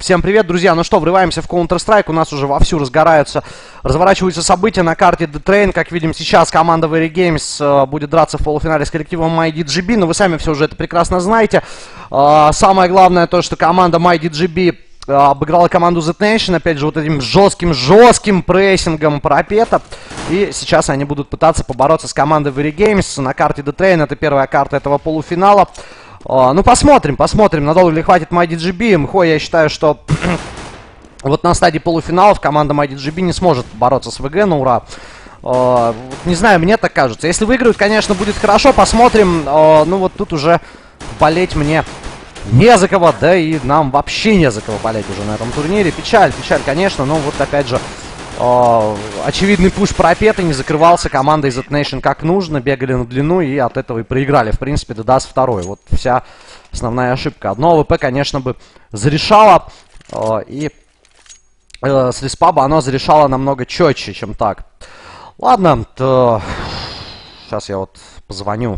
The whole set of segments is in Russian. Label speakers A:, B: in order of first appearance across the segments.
A: Всем привет, друзья. Ну что, врываемся в Counter-Strike. У нас уже вовсю разворачиваются события на карте The Train. Как видим, сейчас команда Very Games будет драться в полуфинале с коллективом MyDGB. Но вы сами все уже это прекрасно знаете. Самое главное то, что команда MyDGB обыграла команду Z Nation, опять же, вот этим жестким прессингом парапета. И сейчас они будут пытаться побороться с командой Very Games на карте The Train. Это первая карта этого полуфинала. Ну, посмотрим, надолго ли хватит MyDGB. МХО, я считаю, что вот на стадии полуфиналов команда MyDGB не сможет бороться с ВГ на ура. Не знаю, мне так кажется. Если выиграют, конечно, будет хорошо. Посмотрим. Ну, вот тут уже болеть мне не за кого, да и нам вообще не за кого болеть уже на этом турнире. Печаль, конечно, но вот опять же очевидный пуш парапета, не закрывался командой Z Nation как нужно, бегали на длину и от этого и проиграли, в принципе, DDoS второй. Вот вся основная ошибка. Одно АВП, конечно, бы зарешало, и с респаба оно зарешало намного четче, чем так. Ладно, сейчас я вот позвоню.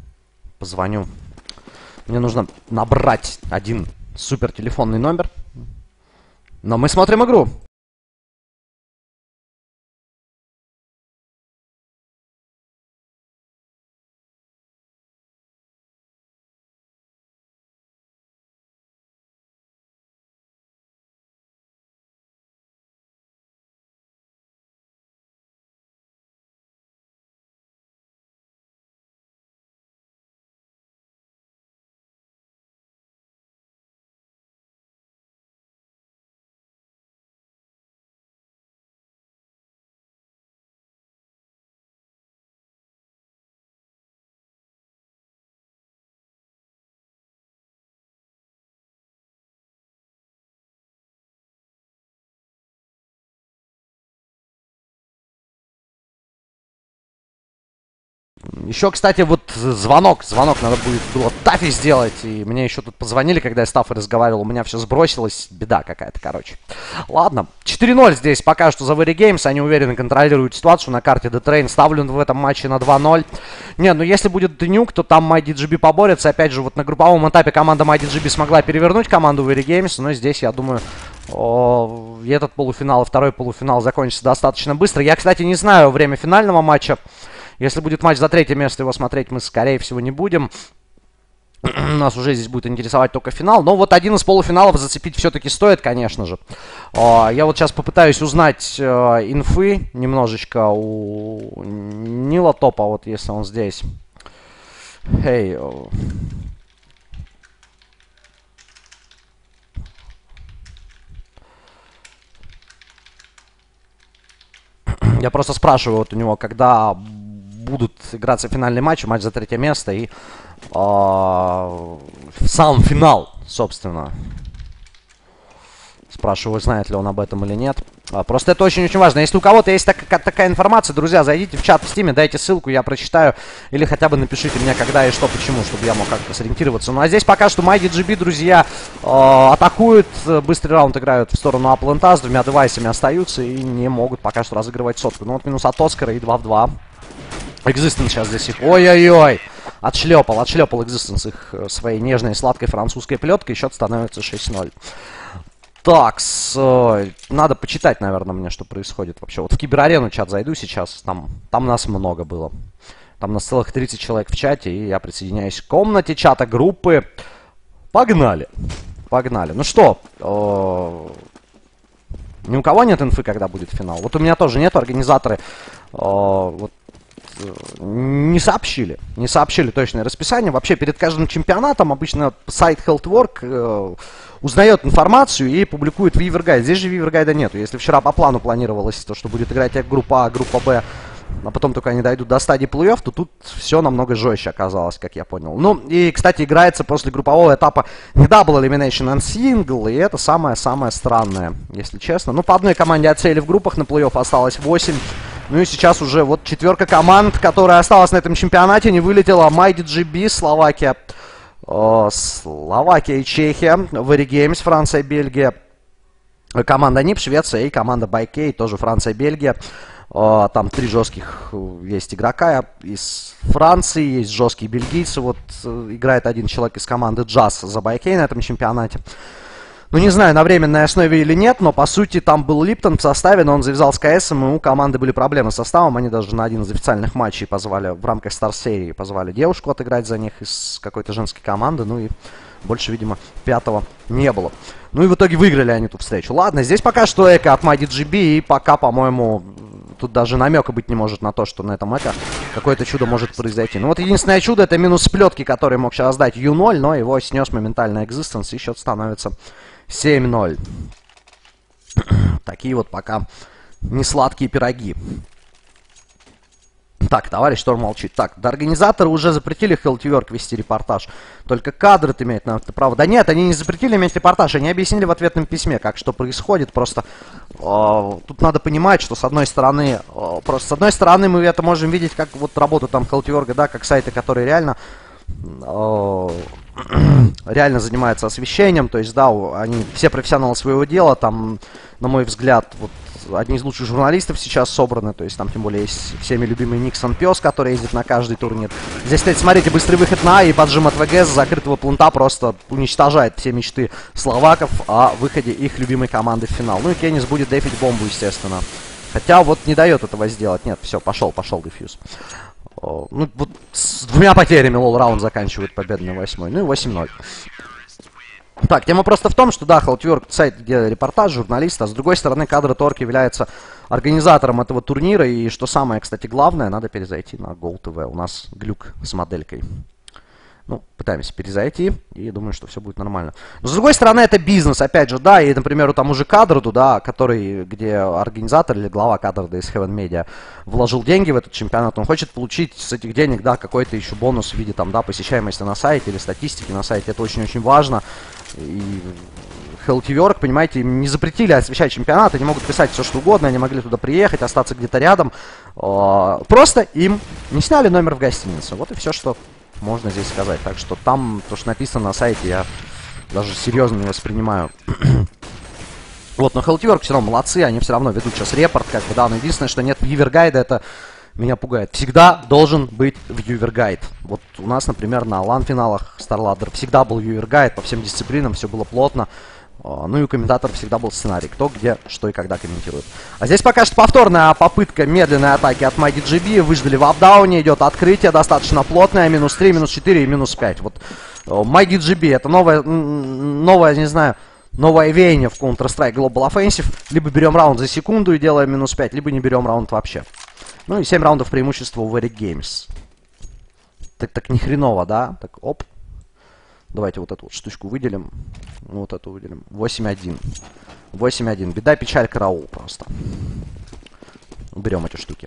A: Мне нужно набрать один супер телефонный номер. Но мы смотрим игру. Еще, кстати, вот звонок надо будет было Тафи сделать. И мне еще тут позвонили, когда я с Тафой разговаривал. У меня все сбросилось. Беда какая-то, короче. Ладно. 4-0 здесь пока что за Very Games. Они уверенно контролируют ситуацию на карте The Train. Ставлю в этом матче на 2-0. Не, ну если будет Днюк, то там MyDGB поборется. Опять же, вот на групповом этапе команда MyDGB смогла перевернуть команду Very Games. Но здесь, я думаю, этот полуфинал и второй полуфинал закончится достаточно быстро. Я, кстати, не знаю время финального матча. Если будет матч за третье место, его смотреть мы, скорее всего, не будем. Нас уже здесь будет интересовать только финал. Но вот один из полуфиналов зацепить все-таки стоит, конечно же. Я вот сейчас попытаюсь узнать инфы немножечко у Нила Топа, вот если он здесь. Я просто спрашиваю вот у него, когда будут играться финальный матч, матч за третье место и сам финал, собственно. Спрашиваю, знает ли он об этом или нет. Просто это очень-очень важно. Если у кого-то есть такая информация, друзья, зайдите в чат в Steam, дайте ссылку, я прочитаю. Или хотя бы напишите мне, когда и что, почему, чтобы я мог как-то сориентироваться. Ну а здесь пока что MyDGB, друзья, атакуют. Быстрый раунд играют в сторону Аплента, с двумя девайсами остаются и не могут пока что разыгрывать сотку. Ну вот минус от Оскара и 2 в 2. Existence сейчас здесь их... Ой-ой-ой! Отшлепал Existence их своей нежной сладкой французской плеткой. Счет становится 6-0. Так, надо почитать, наверное, мне, что происходит вообще. Вот в Киберарену чат зайду сейчас. Там нас много было. Там нас целых 30 человек в чате. И я присоединяюсь к комнате чата группы. Погнали. Ну что, ни у кого нет инфы, когда будет финал? Вот у меня тоже нету. Организаторы вот не сообщили точное расписание. Вообще перед каждым чемпионатом обычно сайт Healthwork узнает информацию и публикует Вивергайд. Здесь же Вивергайда нету. Если вчера по плану планировалось то, что будет играть группа А, группа Б, а потом только они дойдут до стадии плей-офф, то тут все намного жестче оказалось, как я понял. Ну, и, кстати, играется после группового этапа не Double Elimination, а Single, и это самое-самое странное, если честно. Ну, по одной команде отсеяли в группах, на плей-офф осталось 8. Ну и сейчас уже вот четверка команд, которая осталась на этом чемпионате, не вылетела. MyDGB, Словакия и Чехия, Very Games, Франция, Бельгия, команда НИП, Швеция и команда ByK, тоже Франция, Бельгия. Там 3 жестких есть игрока из Франции, есть жесткие бельгийцы. Вот играет один человек из команды Jazz за ByK на этом чемпионате. Ну, не знаю, на временной основе или нет, но, по сути, там был Липтон в составе, но он завязал с КСом, и у команды были проблемы с составом. Они даже на один из официальных матчей позвали, в рамках Стар-серии, позвали девушку отыграть за них из какой-то женской команды, ну и больше, видимо, пятого не было. Ну и в итоге выиграли они ту встречу. Ладно, здесь пока что эко от MyDGB, и пока, по-моему, тут даже намека быть не может на то, что на этом эко какое-то чудо может произойти. Ну вот единственное чудо — это минус сплетки, который мог сейчас дать Ю0, но его снес моментально Existence, и счет становится 7-0. Такие вот пока несладкие пироги. Так, товарищ Шторм молчит. Так, да, организаторы уже запретили Healthy вести репортаж. Только кадры имеют на это право. Да нет, они не запретили иметь репортаж. Они объяснили в ответном письме, как что происходит. Просто тут надо понимать, что с одной стороны, мы это можем видеть, как вот работу там Healthy, да, как сайты, которые реально занимаются освещением, то есть, да, они все профессионалы своего дела, там, на мой взгляд, вот, одни из лучших журналистов сейчас собраны, то есть, там, тем более, есть всеми любимый Никсон Пес, который ездит на каждый турнир. Здесь, кстати, смотрите, быстрый выход на А и поджим от ВГ с закрытого планта просто уничтожает все мечты словаков о выходе их любимой команды в финал. Ну и Кеннис будет дефить бомбу, естественно. Хотя вот не дает этого сделать. Нет, все, пошел дефьюз. Ну, вот с 2 потерями лол раунд заканчивает победный 8-й. Ну и 8-0. Так, тема просто в том, что, да, Healthy сайт, где репортаж, журналист, а с другой стороны, Кадр Торг является организатором этого турнира. И что самое, кстати, главное, надо перезайти на GoTV. У нас глюк с моделькой. Ну, пытаемся перезайти, и думаю, что все будет нормально. Но, с другой стороны, это бизнес, опять же, да, и, например, у тому же Кадроду, да, который, где организатор или глава Кадрода из Heaven Media вложил деньги в этот чемпионат, он хочет получить с этих денег, да, какой-то еще бонус в виде, там, да, посещаемости на сайте или статистики на сайте, это очень-очень важно. И Healthy, понимаете, им не запретили освещать чемпионат, они могут писать все, что угодно, они могли туда приехать, остаться где-то рядом, просто им не сняли номер в гостинице, вот и все, что можно здесь сказать. Так что там, то, что написано на сайте, я даже серьезно не воспринимаю. Вот, но Healthy все равно молодцы, они все равно ведут сейчас репорт, как бы, да, но единственное, что нет вьювер-гайда, это меня пугает. Всегда должен быть вьювер-гайд. Вот у нас, например, на LAN-финалах StarLadder всегда был вьювер-гайд по всем дисциплинам, все было плотно. Ну и у комментаторов всегда был сценарий, кто, где, что и когда комментирует. А здесь пока что повторная попытка медленной атаки от MyDGB. Выждали в апдауне, идет открытие, достаточно плотное. Минус 3, минус 4 и минус 5. Вот MyDGB это новое, не знаю, новое веяние в Counter-Strike Global Offensive. Либо берем раунд за секунду и делаем минус 5, либо не берем раунд вообще. Ну и 7 раундов преимущества у Very Games. Так ни хреново, да? Так, оп. Давайте вот эту вот штучку выделим. Вот эту выделим. 8-1. 8-1. Беда, печаль, караул просто. Уберем эти штуки.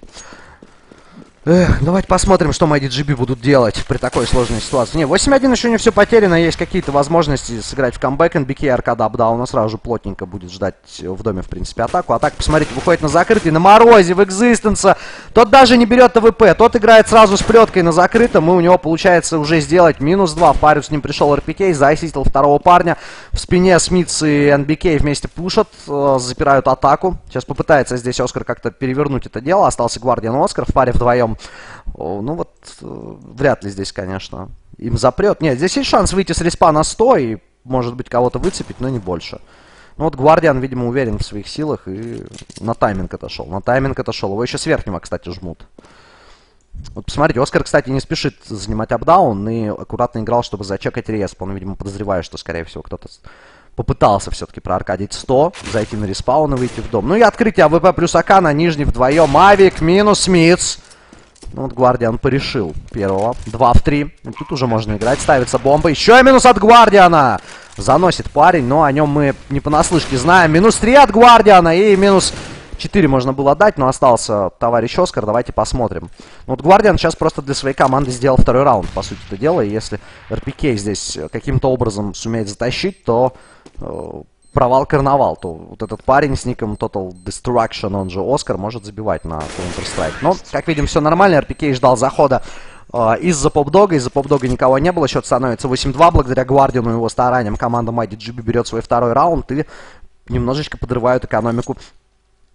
A: Эх, давайте посмотрим, что MyDGB будут делать при такой сложной ситуации. Не, 8-1 еще не все потеряно. Есть какие-то возможности сыграть в камбэк. NBK, аркада апдауна сразу же плотненько будет ждать в доме, в принципе, атаку. Атака, посмотрите, выходит на закрытый, на морозе, в Existence. Тот даже не берет ТВП. Тот играет сразу с плеткой на закрытом. И у него получается уже сделать минус 2. В паре с ним пришел РПК, заасистил второго парня. В спине Смитс и NBK вместе пушат, запирают атаку. Сейчас попытается здесь Оскар как-то перевернуть это дело. Остался Гвардиан Оскар в паре вдвоем. Ну вот, вряд ли здесь, конечно, им запрет. Нет, здесь есть шанс выйти с респа на 100 и, может быть, кого-то выцепить, но не больше. Ну вот Гвардиан, видимо, уверен в своих силах и на тайминг отошел. На тайминг отошел. Его еще с верхнего, кстати, жмут. Вот посмотрите, Оскар, кстати, не спешит занимать апдаун и аккуратно играл, чтобы зачекать респ. Он, видимо, подозревает, что, скорее всего, кто-то попытался все-таки проаркадить 100, зайти на респаун и выйти в дом. Ну и открытие АВП плюс АК на нижний вдвоем. Авик минус Смитс. Ну вот Гвардиан порешил первого. 2 в 3. И тут уже можно играть. Ставится бомба. Еще и минус от Гвардиана. Заносит парень, но о нем мы не понаслышке знаем. Минус 3 от Гвардиана и минус 4 можно было дать, но остался товарищ Оскар. Давайте посмотрим. Ну вот Гвардиан сейчас просто для своей команды сделал второй раунд, по сути это дело. И если РПК здесь каким-то образом сумеет затащить, то провал карнавал, то вот этот парень с ником Total Destruction, он же Оскар, может забивать на Counter-Strike. Но, как видим, все нормально. РПК ждал захода из-за попдога. Из-за попдога никого не было. Счет становится 8-2. Благодаря Гвардиану и его стараниям команда MyDGB берет свой второй раунд и немножечко подрывают экономику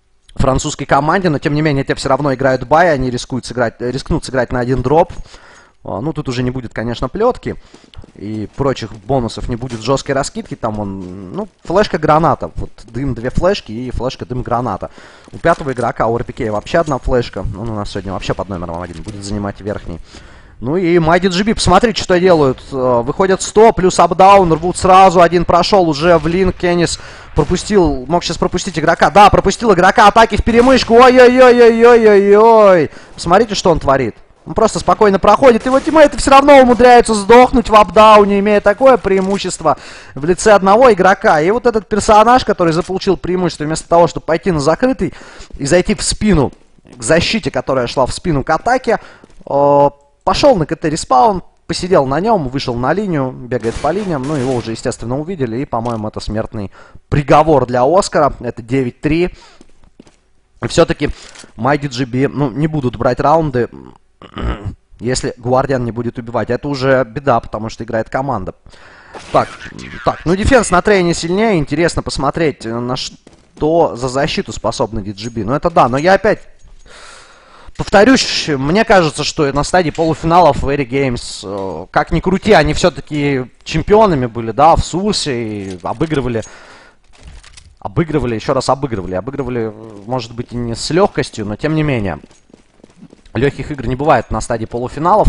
A: французской команде. Но, тем не менее, те все равно играют бай. Они рискнут сыграть на один дроп. Ну, тут уже не будет, конечно, плетки и прочих бонусов, не будет жесткой раскидки. Там он, ну, флешка-граната. Вот дым, 2 флешки и флешка-дым-граната. У 5-го игрока, у РПК вообще 1 флешка. Он у нас сегодня вообще под номером 1 будет занимать верхний. Ну и MyDGB, посмотрите, что делают. Выходят 100, плюс апдаун, рвут сразу. Один прошел уже в линк. Кеннис пропустил, мог сейчас пропустить игрока. Да, пропустил игрока, атаки в перемычку. Ой-ой-ой-ой-ой-ой-ой. Посмотрите, что он творит. Он просто спокойно проходит. Его тиммейты все равно умудряются сдохнуть в апдауне, имея такое преимущество в лице одного игрока. И вот этот персонаж, который заполучил преимущество, вместо того, чтобы пойти на закрытый и зайти в спину к защите, которая шла в спину к атаке, пошел на КТ респаун, посидел на нем, вышел на линию, бегает по линиям. Ну, его уже, естественно, увидели. И, по-моему, это смертный приговор для Оскара. Это 9-3. И все-таки MyDGB, ну, не будут брать раунды, если Гвардиан не будет убивать. Это уже беда, потому что играет команда. Так, ну дефенс на трейне сильнее. Интересно посмотреть, на что за защиту способны DGB. Ну это да, но я опять повторюсь, мне кажется, что на стадии полуфиналов в Air Games, как ни крути, они все-таки чемпионами были, да, в Сурсе, и обыгрывали, еще раз обыгрывали, может быть, и не с легкостью, но тем не менее. Легких игр не бывает на стадии полуфиналов.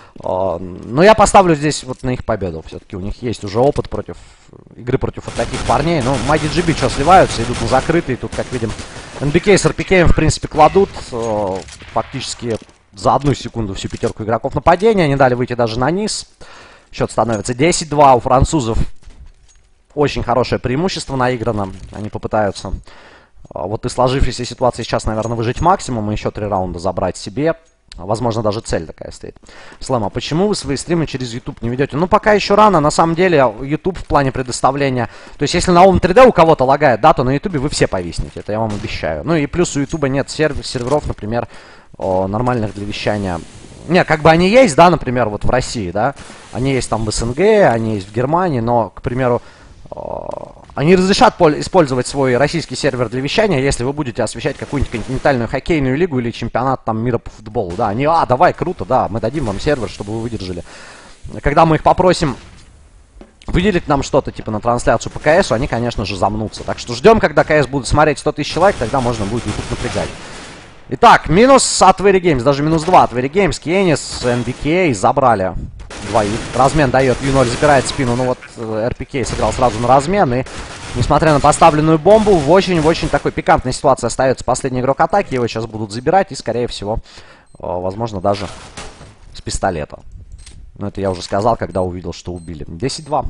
A: Но я поставлю здесь вот на их победу. Все-таки у них есть уже опыт игры против вот таких парней. Ну, MyDGB что, сливаются, идут на закрытые. Тут, как видим, NBK с RPK в принципе кладут. Фактически за 1 секунду всю 5 игроков нападения. Не дали выйти даже на низ. Счет становится 10-2. У французов очень хорошее преимущество наиграно. Они попытаются вот и сложившейся ситуации сейчас, наверное, выжить максимум и еще 3 раунда забрать себе. Возможно, даже цель такая стоит. Слэм, а почему вы свои стримы через YouTube не ведете? Ну, пока еще рано. На самом деле, YouTube в плане предоставления... То есть, если на Own 3D у кого-то лагает, да, то на YouTube вы все повиснете. Это я вам обещаю. Ну, и плюс у YouTube нет серверов, например, нормальных для вещания. Не, как бы они есть, да, например, вот в России, да. Они есть там в СНГ, они есть в Германии, но, к примеру... Они разрешат использовать свой российский сервер для вещания, если вы будете освещать какую-нибудь континентальную хоккейную лигу или чемпионат там мира по футболу. Да, они, давай, круто, да, мы дадим вам сервер, чтобы вы выдержали. Когда мы их попросим выделить нам что-то типа на трансляцию по КСу, они, конечно же, замнутся. Так что ждем, когда КС будут смотреть 100 тысяч лайк, тогда можно будет YouTube напрягать. Итак, минус от Very Games, даже минус 2 от Very Games. Кеннис, NBK забрали. Двоих. Размен дает, Ю0 забирает спину. Ну вот РПК сыграл сразу на размен. И несмотря на поставленную бомбу, в очень такой пикантной ситуации остается последний игрок атаки. Его сейчас будут забирать и, скорее всего, возможно, даже с пистолета. Но это я уже сказал, когда увидел, что убили. 10-2.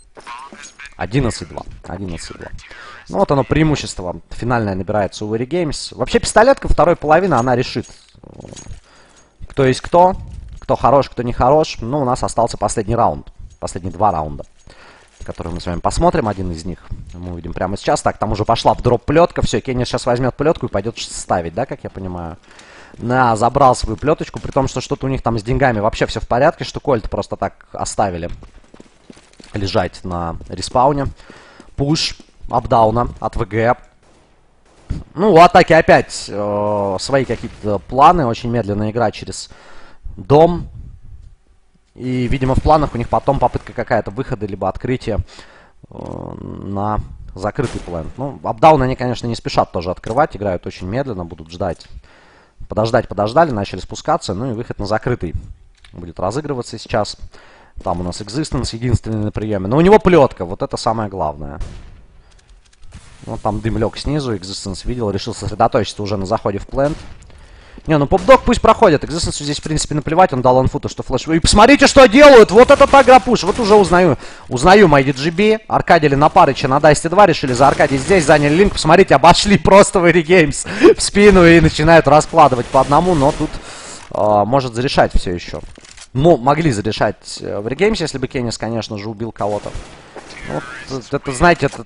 A: 11-2. 11-2. Ну вот оно, преимущество финальное набирается у Very Games. Вообще пистолетка второй половины, она решит, кто есть кто. Кто хорош, кто не хорош. Ну, у нас остался последний раунд. Последние 2 раунда, которые мы с вами посмотрим. Один из них мы увидим прямо сейчас. Так, там уже пошла в дроп плетка. Все, Кеннис сейчас возьмет плетку и пойдет ставить, да, как я понимаю. На, забрал свою плеточку, при том, что что-то у них там с деньгами вообще все в порядке, что Кольт просто так оставили лежать на респауне. Пуш апдауна от ВГ. Ну, у атаки опять свои какие-то планы. Очень медленно играть через... дом. И, видимо, в планах у них потом попытка какая-то выхода, либо открытия на закрытый план. Ну, апдаун они, конечно, не спешат тоже открывать. Играют очень медленно, будут ждать. Подождали, начали спускаться. Ну и выход на закрытый будет разыгрываться сейчас. Там у нас Existence единственный на приеме. Но у него плетка, вот это самое главное. Вот там дым лег снизу, Existence видел, решил сосредоточиться уже на заходе в плент. Не, ну поп-дог пусть проходит. Existence здесь, в принципе, наплевать. Он дал инфуту, что флеш... И посмотрите, что делают! Вот это агропуш! Вот уже узнаю MyDGB. Аркадили на Парыча на Дасте 2. Решили за Аркадий здесь. Заняли линк. Посмотрите, обошли просто в Very Games в спину и начинают раскладывать по одному. Но тут может зарешать все еще. Ну, могли зарешать в Very Games, если бы Кеннис, конечно же, убил кого-то. Вот, это, знаете, это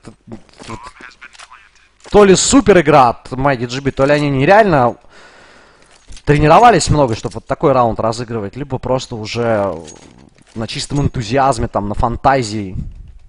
A: то ли супер игра от MyDGB, то ли они нереально... тренировались много, чтобы вот такой раунд разыгрывать, либо просто уже на чистом энтузиазме, там, на фантазии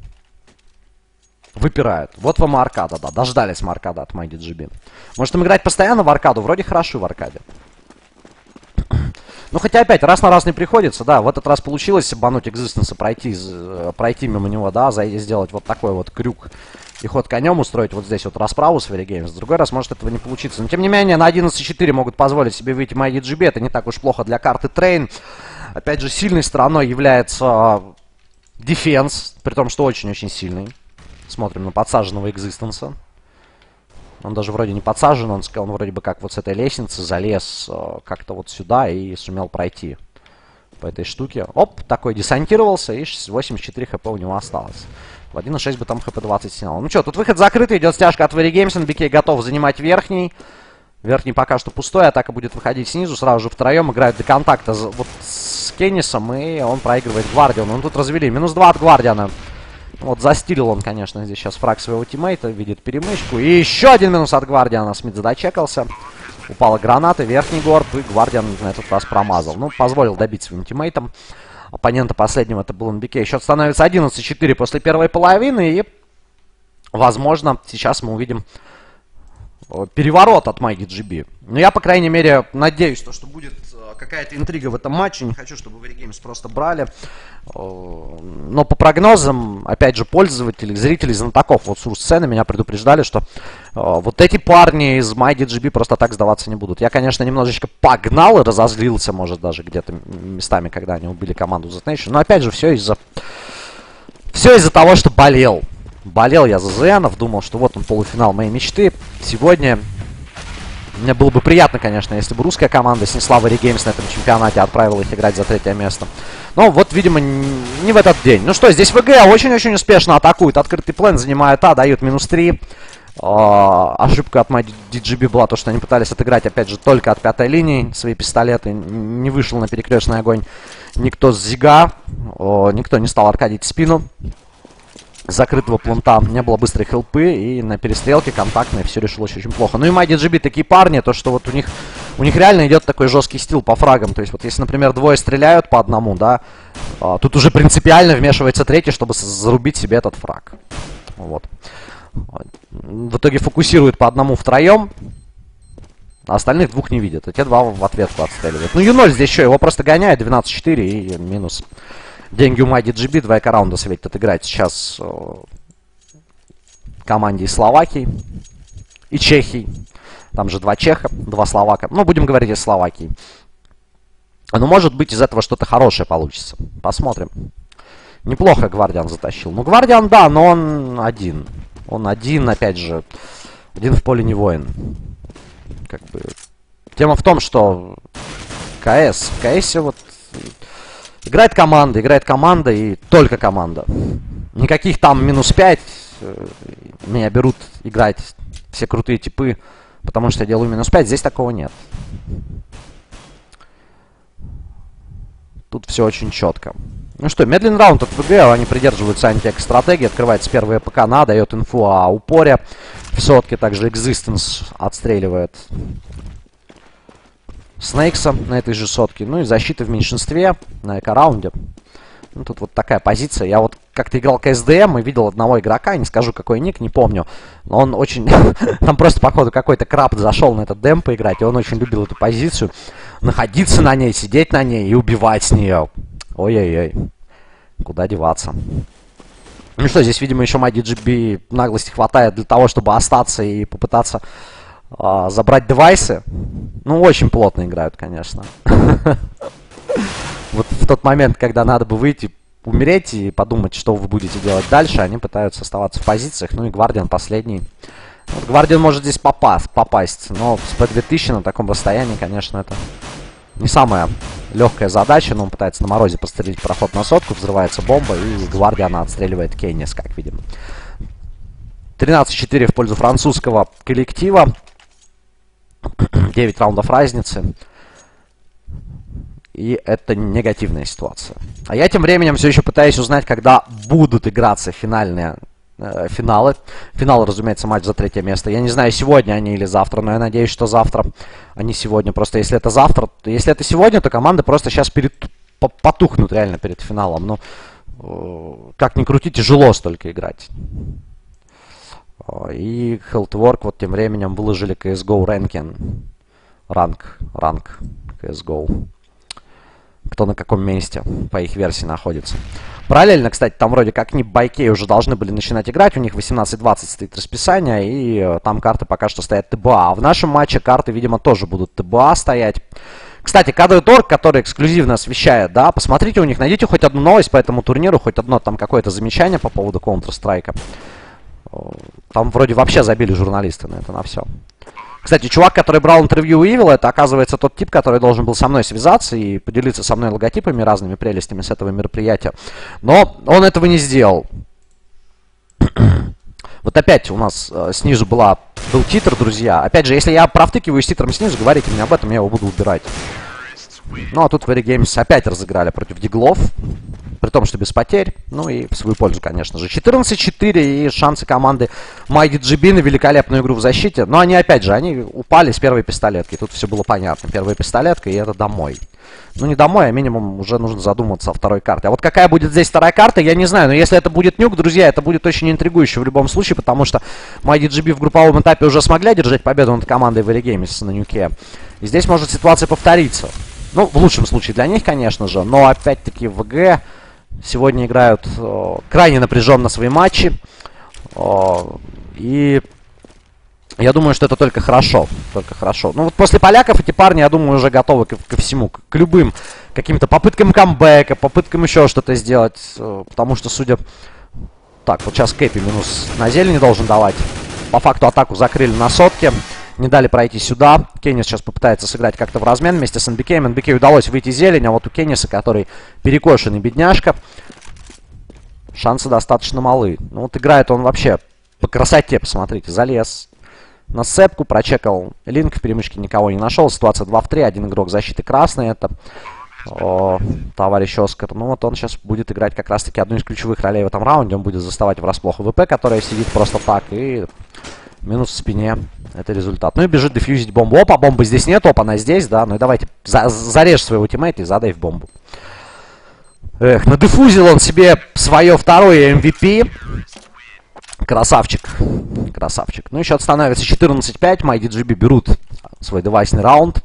A: выпирают. Вот вам и аркада, да, дождались мы аркада от MyDGB. Может им играть постоянно в аркаду? Вроде хорошо в аркаде. Ну, хотя опять, раз на раз не приходится, да, в этот раз получилось обмануть Экзистенса, пройти мимо него, да, сделать вот такой вот крюк и ход конем устроить вот здесь вот расправу с Very Games. В другой раз может этого не получиться. Но, тем не менее, на 11-4 могут позволить себе выйти MyDGB, это не так уж плохо для карты Train. Опять же, сильной стороной является дефенс, при том, что очень-очень сильный. Смотрим на подсаженного Экзистенса. Он даже вроде не подсажен, он вроде бы как вот с этой лестницы залез как-то вот сюда и сумел пройти по этой штуке. Оп, такой десантировался, и 84 хп у него осталось. В 1.6 бы там хп 20 снял. Ну что, тут выход закрытый, идет стяжка от Very Games, NBK готов занимать верхний. Верхний пока что пустой, атака будет выходить снизу, сразу же втроем играют до контакта вот с Кеннисом, и он проигрывает Гвардиану. Ну тут развели, минус 2 от Гвардиана. Вот застилил он, конечно, здесь сейчас фраг своего тиммейта, видит перемычку. И еще один минус от Гвардиана. Смит задочекался. Упала граната, верхний горб, и Гвардиан на этот раз промазал. Ну, позволил добить своим тиммейтам. Оппонента последнего это был НБК. Счет становится 11-4 после первой половины. И, возможно, сейчас мы увидим переворот от MyDGB. Но я, по крайней мере, надеюсь, что будет какая-то интрига в этом матче. Не хочу, чтобы Very Games просто брали. Но по прогнозам, опять же, пользователей, зрителей, знатоков вот Сурс-сцены меня предупреждали, что вот эти парни из MyDGB просто так сдаваться не будут. Я, конечно, немножечко погнал и разозлился, может, даже где-то местами, когда они убили команду Z Nation. Но, опять же, все из-за того, что болел. Болел я за ЗНов, думал, что вот он полуфинал моей мечты. Сегодня мне было бы приятно, конечно, если бы русская команда снесла Very Games на этом чемпионате, отправила их играть за 3-е место. Но вот, видимо, не в этот день. Ну что, здесь ВГ очень-очень успешно атакует. Открытый план занимает А, дают минус 3. Ошибка от MyDGB была то, что они пытались отыграть, опять же, только от 5-й линии свои пистолеты. Не вышел на перекрестный огонь никто с Зига. Никто не стал аркадить спину. Закрытого планта, не было быстрой хелпы, и на перестрелке контактной все решилось очень плохо. Ну и MyDGB такие парни, то что вот у них реально идет такой жесткий стил по фрагам. То есть вот если, например, двое стреляют по одному, да, тут уже принципиально вмешивается третий, чтобы зарубить себе этот фраг. Вот. В итоге фокусируют по одному втроем, а остальных двух не видят. А те два в ответку отстреливают. Ну Ю0 здесь еще, его просто гоняет, 12-4 и минус. Деньги у MyDGB, 2 раунда светит отыграть сейчас команде из Словакии и Чехии. Там же 2 чеха, 2 словака. Ну, будем говорить о Словакии. Но может быть из этого что-то хорошее получится. Посмотрим. Неплохо Гвардиан затащил. Ну, Гвардиан, да, но он один. Он один, опять же, один в поле не воин. Как бы. Тема в том, что КС. В КСе вот играет команда и только команда. Никаких там минус 5 меня берут играть все крутые типы, потому что я делаю минус 5. Здесь такого нет. Тут все очень четко. Ну что, медленный раунд от ВГ, они придерживаются антиэк-стратегии. Открывается первая ПК, дает инфу о упоре. В сотке также Экзистенс отстреливает Снейкса на этой же сотке. Ну и защита в меньшинстве на эко-раунде. Ну, тут вот такая позиция. Я вот как-то играл КСДМ и видел одного игрока, не скажу какой ник, не помню. Но он очень... Там просто, походу, какой-то краб зашел на этот дэм поиграть, и он очень любил эту позицию. Находиться на ней, сидеть на ней и убивать с нее. Ой-ой-ой. Куда деваться? Ну что, здесь, видимо, еще MyDGB наглости хватает для того, чтобы остаться и попытаться забрать девайсы. Ну, очень плотно играют, конечно. Вот в тот момент, когда надо бы выйти, умереть и подумать, что вы будете делать дальше, они пытаются оставаться в позициях. Ну и Гвардиан последний. Вот Гвардиан может здесь попасть, но с P2000 на таком расстоянии, конечно, это не самая легкая задача, но он пытается на морозе пострелить проход на сотку, взрывается бомба, и Гвардиана отстреливает Кеннис, как видим. 13-4 в пользу французского коллектива. 9 раундов разницы. И это негативная ситуация. А я тем временем все еще пытаюсь узнать, когда будут играться финалы. Финал, разумеется, матч за 3-е место. Я не знаю, сегодня они или завтра, но я надеюсь, что завтра, а не сегодня. Просто если это завтра, если это сегодня, то команды просто сейчас потухнут реально перед финалом. Ну, как ни крути, тяжело столько играть. И Healthwork вот тем временем выложили CSGO ранг CSGO. кто на каком месте по их версии находится. Параллельно, кстати, там вроде как Нип Байкей уже должны были начинать играть. У них 18:20 стоит расписание, и там карты пока что стоят ТБА. А в нашем матче карты, видимо, тоже будут ТБА стоять. Кстати, Кадры.орг, который эксклюзивно освещает, да, посмотрите у них, найдите хоть одну новость по этому турниру, хоть одно там какое-то замечание по поводу Counter-Strike. Там вроде вообще забили журналисты на это, на все. Кстати, чувак, который брал интервью у Evil, это, оказывается, тот тип, который должен был со мной связаться и поделиться со мной логотипами, разными прелестями с этого мероприятия. Но он этого не сделал. Вот опять у нас снизу был титр, друзья. Опять же, если я провтыкиваю с титром снизу, говорите мне об этом, я его буду убирать. Ну, а тут Very Games опять разыграли против диглов. При том, что без потерь. Ну и в свою пользу, конечно же. 14-4 и шансы команды MyDGB на великолепную игру в защите. Но они, опять же, они упали с первой пистолетки. Тут все было понятно. Первая пистолетка, и это домой. Ну, не домой, а минимум уже нужно задуматься о второй карте. А вот какая будет здесь вторая карта, я не знаю. Но если это будет нюк, друзья, это будет очень интригующе в любом случае. Потому что MyDGB в групповом этапе уже смогли одержать победу над командой Very Games на нюке. И здесь может ситуация повториться. Ну, в лучшем случае для них, конечно же. Но, опять-таки, ВГ сегодня играют крайне напряженно свои матчи. И я думаю, что это только хорошо. Только хорошо. Ну, вот после поляков эти парни, я думаю, уже готовы ко всему. К любым каким-то попыткам камбэка, попыткам еще что-то сделать. Потому что, судя... Так, вот сейчас Кэпи минус на зелени должен давать. По факту атаку закрыли на сотке. Не дали пройти сюда. Кеннис сейчас попытается сыграть как-то в размен вместе с НБК. НБК удалось выйти зелень, а вот у Кенниса, который перекошенный бедняжка, шансы достаточно малы. Ну вот играет он вообще по красоте, посмотрите. Залез на сцепку, прочекал линк, в перемычке никого не нашел. Ситуация 2 в 3, один игрок защиты красный, это товарищ Оскар. Ну вот он сейчас будет играть как раз-таки одну из ключевых ролей в этом раунде. Он будет заставать врасплох ВП, которая сидит просто так, и... минус в спине. Это результат. Ну и бежит дефьюзить бомбу. Опа, бомбы здесь нет. Опа, она здесь, да. Ну и давайте зарежь своего тиммейта и задай в бомбу. Эх, надефузил он себе свое второе MVP. Красавчик. Красавчик. Ну и счет становится 14-5. MyDGB берут свой девайсный раунд.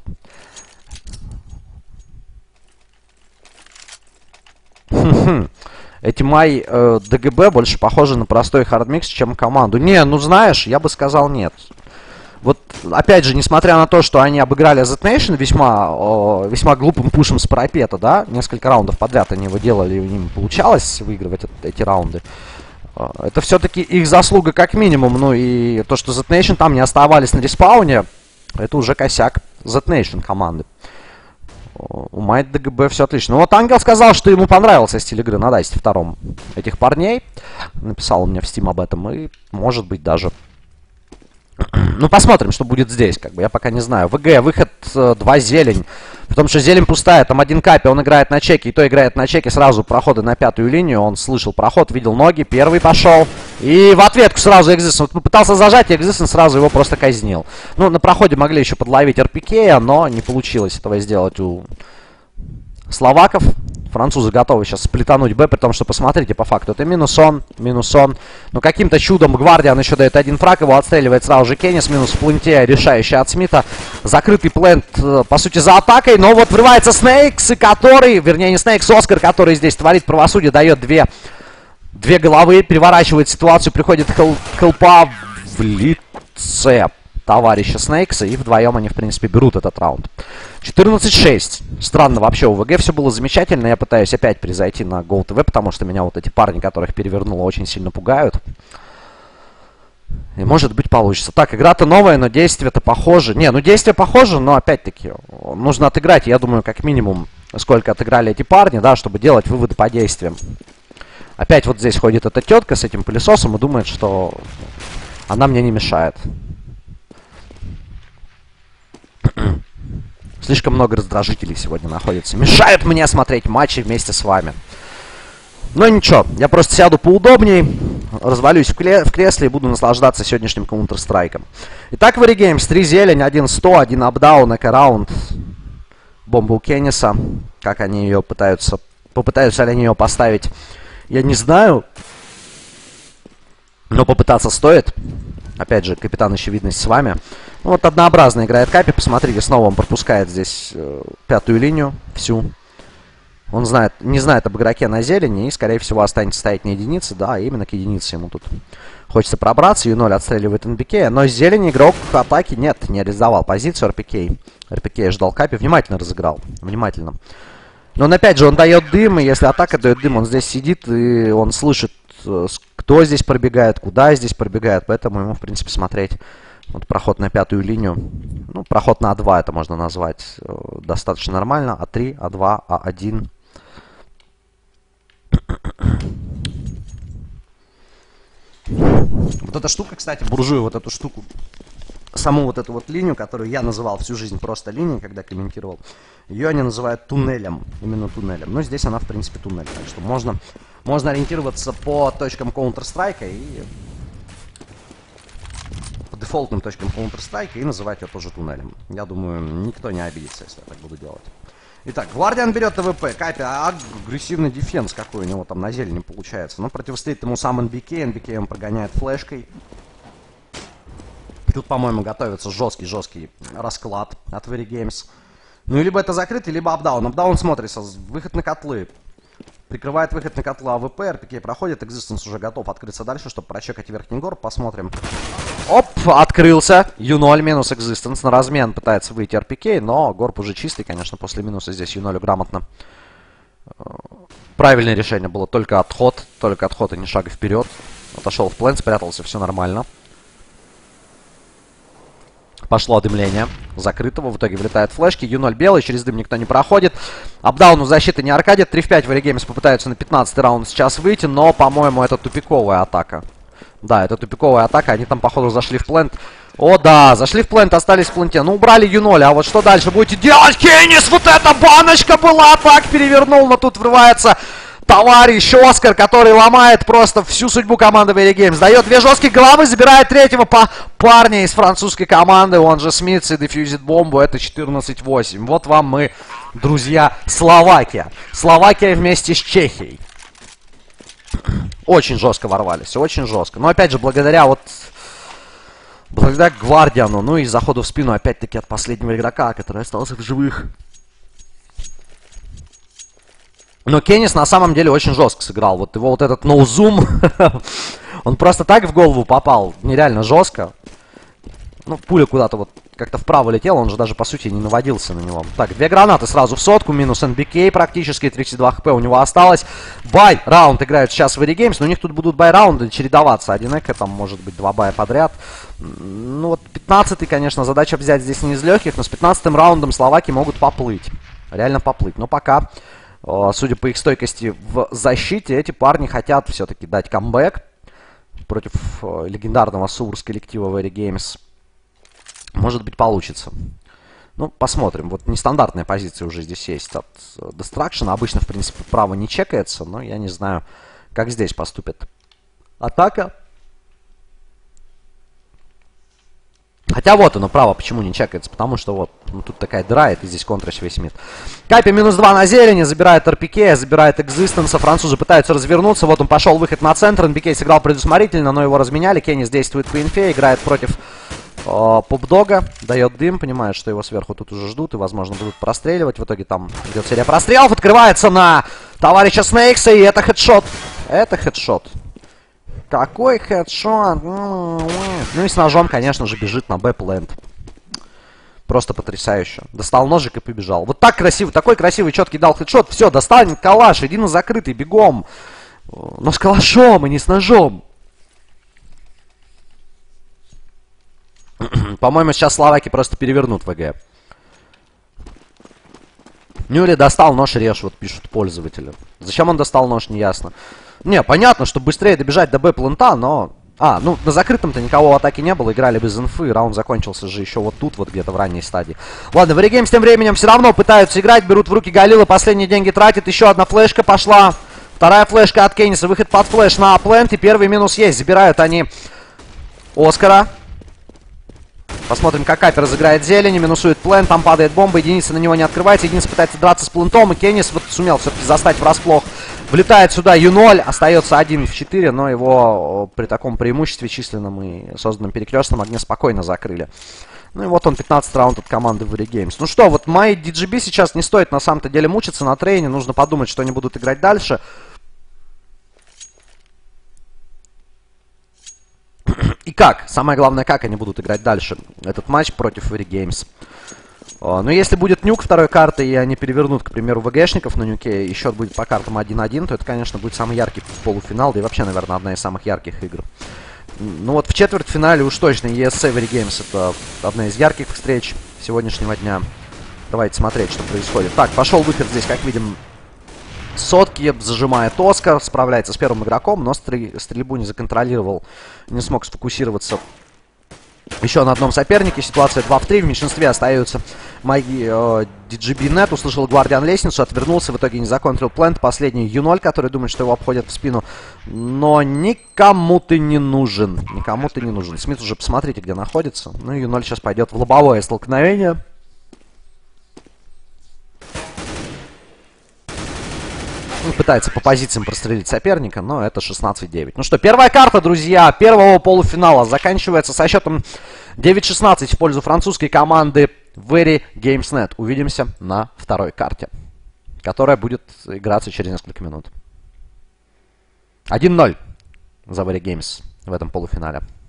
A: Эти MyDGB больше похожи на простой хардмикс, чем команду. Не, ну знаешь, я бы сказал нет. Вот, опять же, несмотря на то, что они обыграли Z Nation весьма глупым пушем с парапета, да, несколько раундов подряд они его делали, и у них получалось выигрывать эти раунды. Это все-таки их заслуга как минимум. Ну и то, что Z Nation там не оставались на респауне, это уже косяк Z Nation команды. У MyDGB все отлично. Ну вот Ангел сказал, что ему понравился стиль игры на Дасте втором этих парней. Написал он мне в Steam об этом. И может быть даже... Ну посмотрим, что будет здесь. Как бы я пока не знаю. ВГ, выход 2 зелень. Потому что зелень пустая. Там один Капи, он играет на чеке. И то играет на чеке сразу проходы на пятую линию. Он слышал проход, видел ноги. Первый пошел. И в ответку сразу Экзистен. Вот попытался зажать, и Экзистен сразу его просто казнил. Ну, на проходе могли еще подловить РПК, но не получилось этого сделать у словаков. Французы готовы сейчас сплетануть Б, при том, что, посмотрите, по факту, это минус он. Но каким-то чудом Гвардиан еще дает один фраг, его отстреливает сразу же Кеннис, минус в пленте, решающий от Смита. Закрытый плент, по сути, за атакой, но вот врывается Снейкс, и который, вернее, не Снейкс, Оскар, который здесь творит правосудие, дает две головы, переворачивает ситуацию, приходит хелпа в лице товарища Снейкса, и вдвоем они, в принципе, берут этот раунд. 14-6. Странно вообще, у ВГ все было замечательно. Я пытаюсь опять перезайти на GoTV, потому что меня вот эти парни, которых перевернуло, очень сильно пугают. И может быть получится. Так, игра-то новая, но действия-то похожи. Не, ну действия похожи, но опять-таки нужно отыграть, я думаю, как минимум, сколько отыграли эти парни, да, чтобы делать выводы по действиям. Опять вот здесь ходит эта тетка с этим пылесосом и думает, что она мне не мешает. Слишком много раздражителей сегодня находится. Мешают мне смотреть матчи вместе с вами. Но ничего, я просто сяду поудобней, развалюсь в кресле и буду наслаждаться сегодняшним Counter-Strike. Итак, Very Games, 3 зелень, 1-100, 1 апдаун, эко-раунд. Бомба у Кенниса. Как они ее попытаются ли они ее поставить, я не знаю. Но попытаться стоит. Опять же, капитан очевидность с вами. Ну, вот однообразно играет Капи. Посмотрите, снова он пропускает здесь пятую линию всю. Он знает, не знает об игроке на зелени и, скорее всего, останется стоять на единице. Да, именно к единице ему тут хочется пробраться. Ю0 отстреливает НБК, но с зелени игрок атаки нет, не реализовал позицию РПК. РПК ждал Капи, внимательно разыграл. Внимательно. Но он, опять же, он дает дым, и если атака дает дым, он здесь сидит, и он слышит, кто здесь пробегает, куда здесь пробегает. Поэтому ему, в принципе, смотреть вот проход на пятую линию. Ну, проход на А2 это можно назвать достаточно нормально. А3, А2, А1. Вот эта штука, кстати, буржую, вот эту штуку, саму вот эту вот линию, которую я называл всю жизнь просто линией, когда комментировал, ее они называют туннелем, именно туннелем. Но здесь она, в принципе, туннель, так что можно ориентироваться по точкам Counter-Strike и по дефолтным точкам Counter-Strike и называть ее тоже туннелем. Я думаю, никто не обидится, если я так буду делать. Итак, Гвардиан берет ТВП. Капи, агрессивный дефенс какой у него там на зелени получается. Но противостоит ему сам НБК. НБК он прогоняет флешкой. Тут, по-моему, готовится жесткий расклад от Very Games. Ну, и либо это закрытый, либо апдаун. Апдаун смотрится. Выход на котлы. Прикрывает выход на котлы АВП. РПК проходит. Existence уже готов открыться дальше, чтобы прочекать верхний горб. Посмотрим. Оп, открылся. Ю0 минус Existence. На размен пытается выйти РПК, но горб уже чистый, конечно, после минуса здесь Ю0 грамотно. Правильное решение было только отход, и не шага вперед. Отошел в плен, спрятался, все нормально. Пошло дымление закрытого, в итоге влетает флешки. Ю0 белый, через дым никто не проходит. Апдауну защиты не аркадит. 3 в 5 Very Games попытаются на 15-й раунд сейчас выйти, но, по-моему, это тупиковая атака. Да, это тупиковая атака, они там, походу, зашли в плент. О, да, зашли в плент, остались в пленте. Ну, убрали Ю0, а вот что дальше будете делать? Кеннис, вот эта баночка была, так перевернул, но тут врывается товарищ Оскар, который ломает просто всю судьбу команды Very Games. Дает 2 жесткие головы, забирает третьего парня из французской команды, он же Смитс, и дефьюзит бомбу, это 14-8. Вот вам мы, друзья, Словакия. Словакия вместе с Чехией. Очень жестко ворвались, очень жестко. Но опять же, благодаря Гвардиану, ну и заходу в спину, опять-таки, от последнего игрока, который остался в живых. Но Кеннис на самом деле очень жестко сыграл. Вот его вот этот ноузум, он просто так в голову попал, нереально жестко. Ну, пуля куда-то вот как-то вправо летела, он же даже, по сути, не наводился на него. Так, 2 гранаты сразу в сотку, минус НБК практически, 32 хп у него осталось. Бай раунд играют сейчас в Very Games, но у них тут будут бай-раунды чередоваться. 1 эко, там может быть 2 бая подряд. Ну вот 15-й, конечно, задача взять здесь не из легких, но с 15-м раундом словаки могут поплыть. Реально поплыть, но пока, судя по их стойкости в защите, эти парни хотят все-таки дать камбэк против легендарного Сурс коллектива Very Games. Может быть, получится. Ну, посмотрим. Вот нестандартная позиция уже здесь есть от Destruction. Обычно, в принципе, право не чекается, но я не знаю, как здесь поступит атака. Хотя вот оно, право, почему не чекается. Потому что вот, ну, тут такая дыра, и ты здесь контришь весь мид. Капи минус 2 на зелени, забирает РПК, забирает Existence. Французы пытаются развернуться. Вот он пошел выход на центр. НБК сыграл предусмотрительно, но его разменяли. Кеннис действует по инфе, играет против Попдога, дает дым, понимает, что его сверху тут уже ждут и, возможно, будут простреливать. В итоге там идет серия прострелов, открывается на товарища Снейкса, и это хедшот. Это хедшот. Какой хедшот? Ну и с ножом, конечно же, бежит на Б-плент. Просто потрясающе. Достал ножик и побежал. Вот так красиво, такой красивый, четкий дал хедшот. Все, достань калаш, иди на закрытый, бегом. Но с калашом, и не с ножом. По-моему, сейчас словаки просто перевернут ВГ. Нюри достал нож, режь, вот пишут пользователи. Зачем он достал нож, не ясно. Не, понятно, чтобы быстрее добежать до Б-плента, но... ну на закрытом-то никого в атаке не было, играли без инфы, раунд закончился же еще вот тут, вот где-то в ранней стадии. Ладно, Very Games тем временем все равно пытаются играть, берут в руки Галила, последние деньги тратят, еще одна флешка пошла. Вторая флешка от Кенниса, выход под флеш на плент, и первый минус есть, забирают они Оскара. Посмотрим, как Капи разыграет зелень, минусует плент, там падает бомба, единица на него не открывается, единица пытается драться с плентом, и Кеннис вот сумел все-таки застать врасплох. Влетает сюда Ю0, остается 1 в 4, но его при таком преимуществе численном и созданном перекрестном огне спокойно закрыли. Ну и вот он, 15 раунд от команды Very Games. Ну что, вот MyDGB сейчас не стоит на самом-то деле мучиться на трейне. Нужно подумать, что они будут играть дальше. И как? Самое главное, как они будут играть дальше этот матч против Very Games. Но если будет нюк второй карты, и они перевернут, к примеру, ВГшников на нюке, и счет будет по картам 1-1, то это, конечно, будет самый яркий полуфинал, да и вообще, наверное, одна из самых ярких игр. Ну вот в четвертьфинале уж точно ESC Very Games это одна из ярких встреч сегодняшнего дня. Давайте смотреть, что происходит. Так, пошел выход здесь, как видим, сотки, зажимает Оскар, справляется с первым игроком, но стрельбу не законтролировал, не смог сфокусироваться еще на одном сопернике. Ситуация 2 в 3, в меньшинстве остается DGB.net, услышал Гвардиан лестницу, отвернулся, в итоге не законтрил плент. Последний Ю0, который думает, что его обходят в спину, но никому ты не нужен, никому ты не нужен. Смит уже посмотрите, где находится. Ну, Ю0 сейчас пойдет в лобовое столкновение. Он пытается по позициям прострелить соперника, но это 16-9. Ну что, первая карта, друзья, первого полуфинала заканчивается со счетом 9-16 в пользу французской команды Very Games.net. Увидимся на второй карте, которая будет играться через несколько минут. 1-0 за Very Games в этом полуфинале.